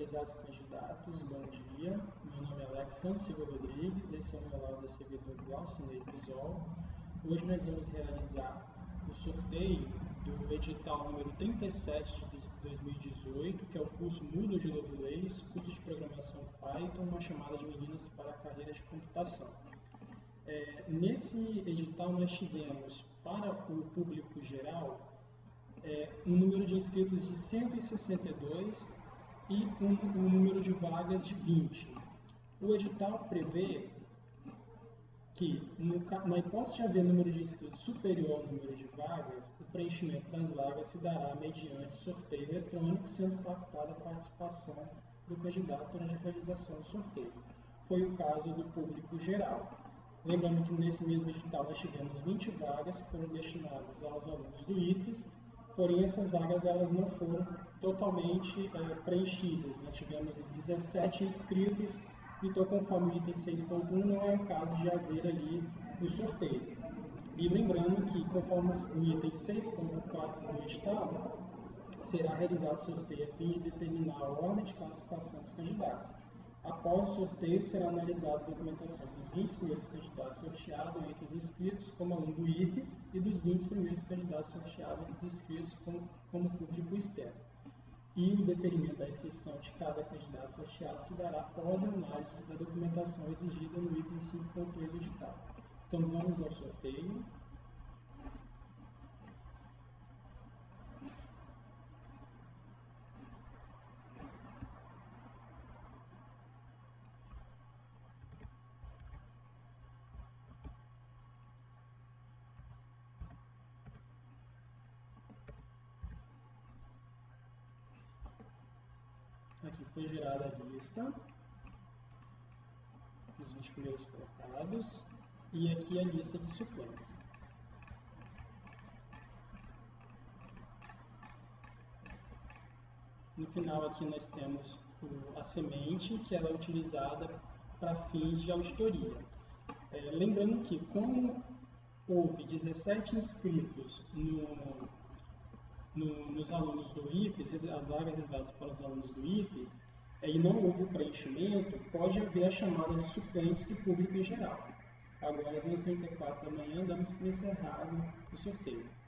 Prezados candidatos, bom dia. Meu nome é Alexandre Silva Rodrigues, esse é o meu laudo servidor do Alcinei Pisol. Hoje nós vamos realizar o sorteio do edital número 37 de 2018, que é o curso Moodle de Lovelace, curso de programação Python, uma chamada de meninas para a carreira de computação. Nesse edital nós tivemos, para o público geral, um número de inscritos de 162 e um número de vagas de 20. O edital prevê que, na hipótese de haver número de inscritos superior ao número de vagas, o preenchimento das vagas se dará mediante sorteio eletrônico, sendo facultada a participação do candidato durante a realização do sorteio. Foi o caso do público geral. Lembrando que nesse mesmo edital nós tivemos 20 vagas que foram destinadas aos alunos do IFES, porém essas vagas elas não foram totalmente preenchidas. Nós tivemos 17 inscritos, então conforme o item 6.1 não é o caso de haver ali o sorteio. E lembrando que conforme o item 6.4 do edital, será realizado sorteio a fim de determinar a ordem de classificação dos candidatos. Após o sorteio, será analisada a documentação dos 20 primeiros candidatos sorteados entre os inscritos como aluno do IFES e dos 20 primeiros candidatos sorteados entre os inscritos como público externo. E o deferimento da inscrição de cada candidato sorteado se dará após a análise da documentação exigida no item 5.3 do edital. Então vamos ao sorteio. Aqui foi gerada a lista dos 20 primeiros colocados e aqui a lista de suplentes. No final aqui nós temos a semente, que ela é utilizada para fins de auditoria. Lembrando que como houve 17 inscritos nos alunos do IFES, as vagas reservadas para os alunos do IFES, e não houve o preenchimento, pode haver a chamada de suplentes do público em geral. Agora, às 11h34 da manhã, damos por encerrado o sorteio.